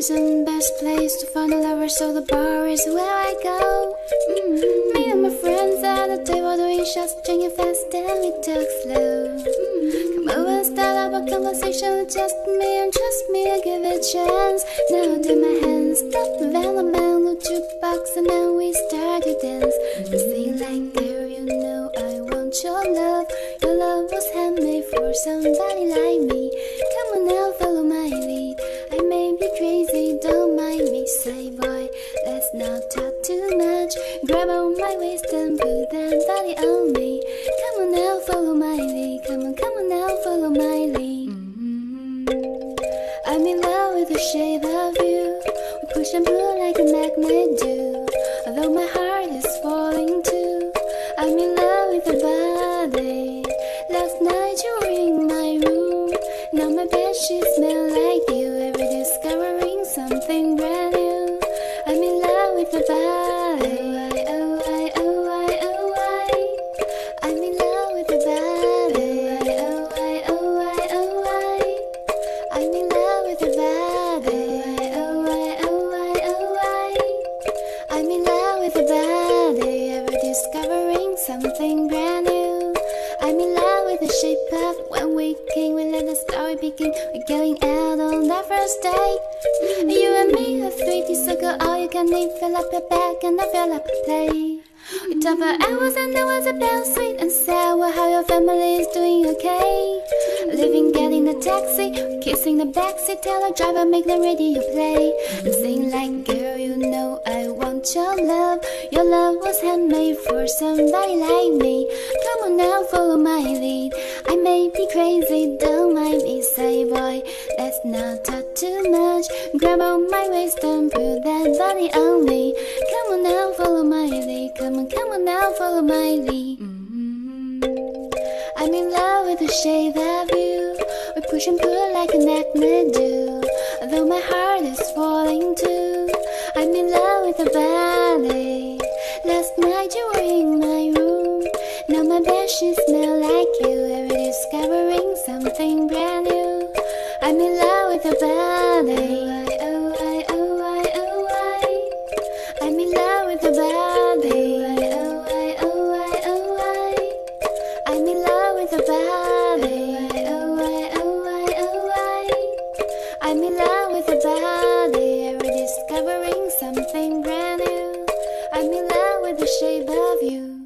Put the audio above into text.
isn't the best place to find a lover, so the bar is where I go. Me and my friends at the table doing shots, drinking fast and we talk slow. Come over, start up a conversation with just me, and trust me, I give it a chance. Now take my hands, stop the man, no jukebox, and then we start to dance. And sing like, girl, you know I want your love. Your love was handmade for somebody like me. Come on now, follow my lead. I may be crazy, don't mind me. Say, boy, let's not talk too much. Grab on my waist and put that body on me. Come on now, follow my lead. Come on now, follow my lead. I'm in love with the shape of you. We push and pull like a magnet do. Although my heart is falling too, I'm in love with your body. Last night you were in my room. Now my bedsheets smell like you. Every day discovering something brand new. I'm in love with your body. I'm in love with your body. I'm in love with your body. I'm in love with your body. Every day discovering something brand new. I'm in love with the shape of when we came. We let the story begin. We're going out on that first date. You and me have 3D, so go all you can eat. Fill up your bag and I fill up a plate. We talked for hours and it was about sweet and sour. How your family is doing okay? Leaving, getting a taxi, kissing the backseat. Tell the driver make the radio play. And sing like, girl, you know I want your love. Your love was handmade for somebody like me. Come on now, follow my lead. I may be crazy, don't mind me. Say, boy, let's not talk too much. Grab on my waist and put that body on me. Come on now, follow my lead. Come on now, follow my lead. I'm in love with the shape of you. We push and pull like a magnet do. Although my heart is falling too, I'm in love with your body. Last night you were in my room. Now my bedsheets smell like you. Every day discovering something brand new. I'm in love with your body. I'm in love with your body. I'm in love with your body. I'm in love with your body. Every day discovering something brand new. I'm in love with the shape of you.